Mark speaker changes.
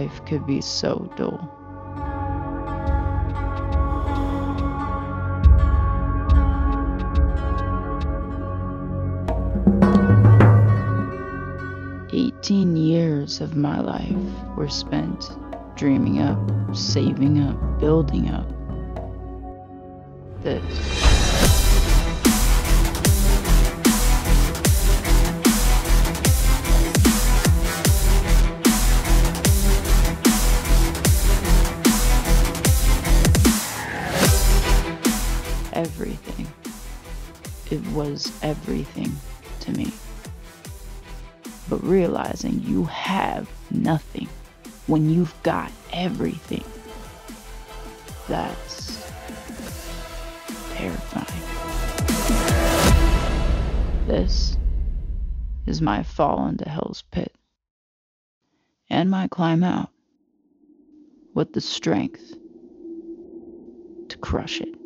Speaker 1: life could be so dull. "18 years of my life were spent dreaming up, saving up, building up this. Everything. It was everything to me. But realizing you have nothing when you've got everything, that's terrifying. This is my fall into hell's pit, and my climb out with the strength to crush it.